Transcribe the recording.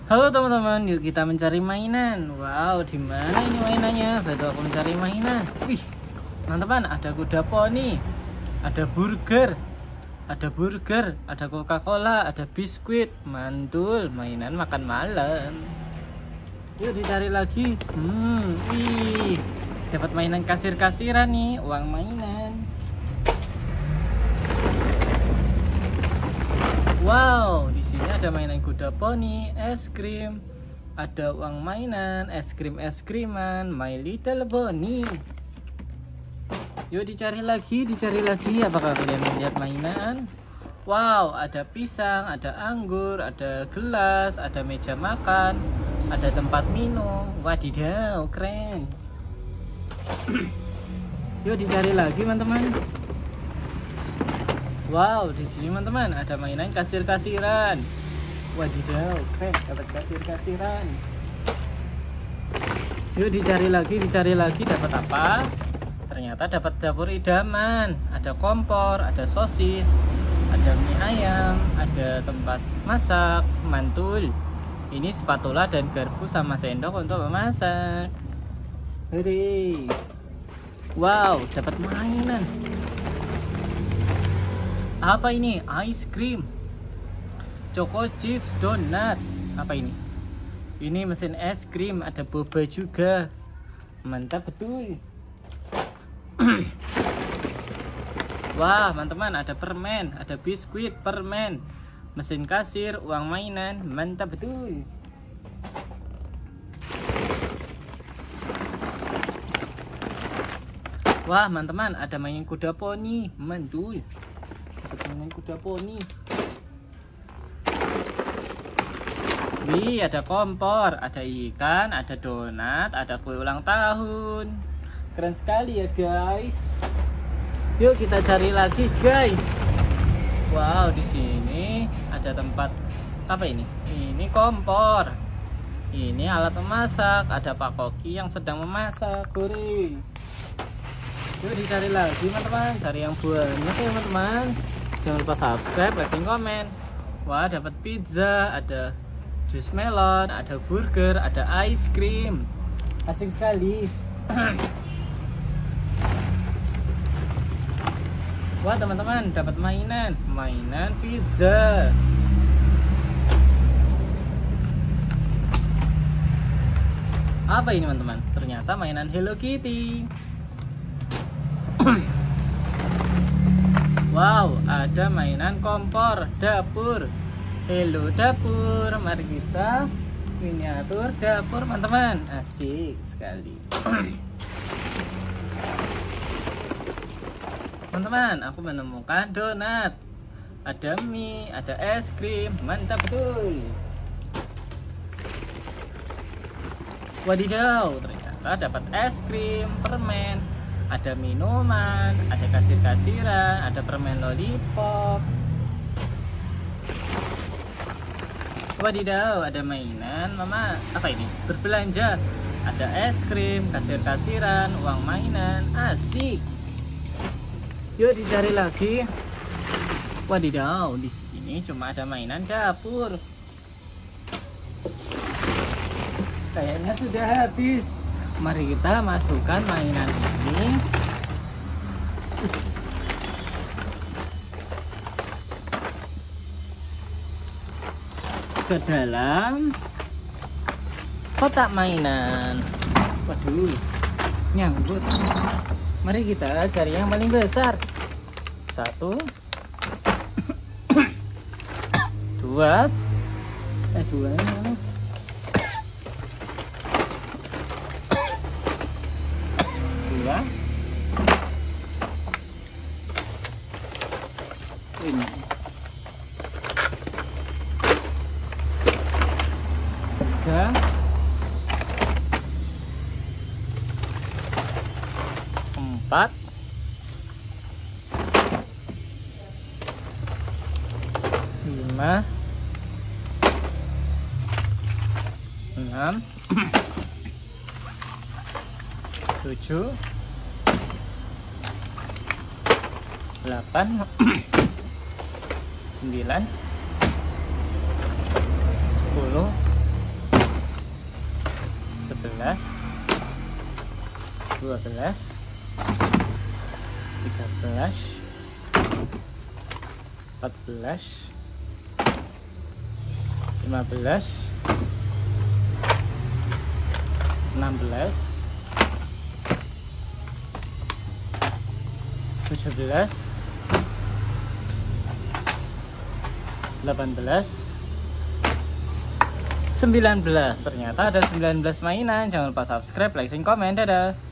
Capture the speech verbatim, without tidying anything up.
Halo teman-teman, yuk kita mencari mainan. Wow, di mana ini mainannya? Bantu aku mencari mainan. Wih, teman-teman, ada kuda poni, ada burger, ada burger, ada Coca-Cola, ada biskuit. Mantul, mainan makan malam. Yuk dicari lagi. Hmm, wih, dapat mainan kasir-kasiran nih, uang mainan. Wow, di sini ada mainan kuda poni, es krim, ada uang mainan, es krim es kriman, My Little Pony. Yuk dicari lagi, dicari lagi. Apakah kalian melihat mainan? Wow, ada pisang, ada anggur, ada gelas, ada meja makan, ada tempat minum. Wadidaw, keren. Yuk dicari lagi, teman-teman. Wow, di sini teman-teman ada mainan kasir-kasiran. Wadidaw, keren, dapat kasir-kasiran. Yuk dicari lagi, dicari lagi, dapat apa? Ternyata dapat dapur idaman. Ada kompor, ada sosis, ada mie ayam, ada tempat masak, mantul. Ini spatula dan garpu sama sendok untuk memasak. Hore. Wow, dapat mainan. Apa ini? Ice cream, choco chips, donat. Apa ini? Ini mesin es krim, ada boba juga. Mantap betul. Wah, teman-teman, ada permen, ada biskuit, permen, mesin kasir, uang mainan. Mantap betul. Wah, teman-teman, ada mainan kuda poni. Mantul. Mainan kuda poni. Wih, ada kompor, ada ikan, ada donat, ada kue ulang tahun. Keren sekali ya guys. Yuk kita cari lagi guys. Wow, di sini ada tempat apa ini? Ini kompor. Ini alat memasak. Ada Pak Koki yang sedang memasak. Gurih. Yuk dicari lagi teman-teman. Cari yang banyak ya teman-teman. Jangan lupa subscribe, like, dan komen. Wah, dapat pizza, ada jus melon, ada burger, ada ice cream. Asik sekali. Wah, teman-teman, dapat mainan, mainan pizza. Apa ini, teman-teman? Ternyata mainan Hello Kitty. Wow, ada mainan kompor, dapur. Hello dapur, mari kita miniatur dapur, teman-teman. Asik sekali. Teman-teman, aku menemukan donat. Ada mie, ada es krim. Mantap betul. Wadidaw, ternyata dapat es krim, permen, ada minuman, ada kasir-kasiran, ada permen lollipop. Wadidaw, ada mainan. Mama, apa ini? Berbelanja. Ada es krim, kasir-kasiran, uang mainan. Asik. Yuk dicari lagi. Wadidaw, di sini cuma ada mainan dapur. Kayaknya sudah habis. Mari kita masukkan mainan ini ke dalam kotak mainan. Waduh, nyangkut. Mari kita cari yang paling besar. Satu, dua, eh dua mana? Dua, ini, tiga, empat, lima, enam, tujuh, delapan, sembilan, sepuluh, dua belas, tiga belas, empat belas, lima belas, enam belas, tujuh belas, delapan belas, sembilan belas. Ternyata ada sembilan belas mainan. Jangan lupa subscribe, like, dan komen. Dadah.